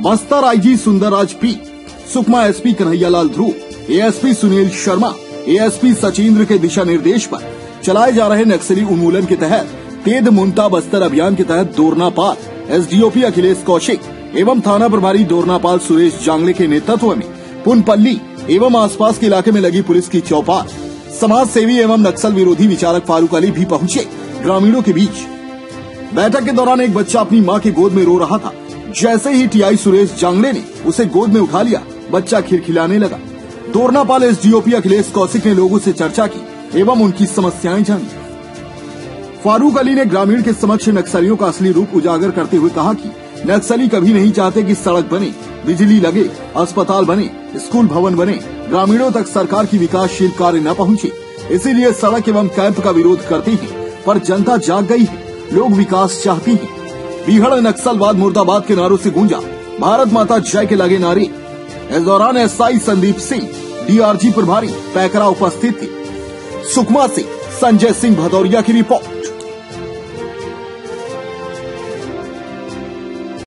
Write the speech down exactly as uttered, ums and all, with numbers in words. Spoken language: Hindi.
Bastar IG Sundarraj P, Sukma SP Kanhaiyalal Dhruv, ASP Sunil Sharma, ASP Sachindra के दिशा निर्देश पर चलाए जा रहे नक्सली उन्मूलन के तहत तेद मुंता बस्तर अभियान के तहत दोरनापाल एसडीओपी अखिलेश कौशिक एवं थाना प्रभारी दोरनापाल सुरेश जांगले के नेतृत्व में पुनपल्ली एवं आसपास के इलाके में लगी पुलिस की चौपाल, समाज सेवी एवं नक्सल विरोधी विचारक फारूक अली भी पहुंचे ग्रामीणों के बीच। बैठक के दौरान एक बच्चा अपनी मां की गोद में रो रहा था। जैसे ही टीआई सुरेश जांगले ने उसे गोद में उठा लिया, बच्चा खिलखिलाने लगा। दोरनापाल एसडीओपी अखिलेश कौशिक ने लोगों से चर्चा की एवं उनकी समस्याएं जानी। फारूक अली ने ग्रामीण के समक्ष नक्सलियों का असली रूप उजागर करते हुए कहा कि नक्सली कभी नहीं चाहते कि सड़क बने, बिजली लगे, अस्पताल बने, स्कूल भवन बने, ग्रामीणों तक सरकार की विकासशील कार्य न पहुंचे। इसीलिए सड़क एवं कैंप का विरोध करते हैं, पर जनता जाग गई है, लोग विकास चाहती हैं। बीहड़ नक्सलवाद मुर्दाबाद के नारों से गूंजा, भारत माता जय के लगे नारे। इस दौरान एसआई संदीप सिंह, डीआरजी प्रभारी पैकरा उपस्थित थे। सुकमा से संजय सिंह भदौरिया की रिपोर्ट।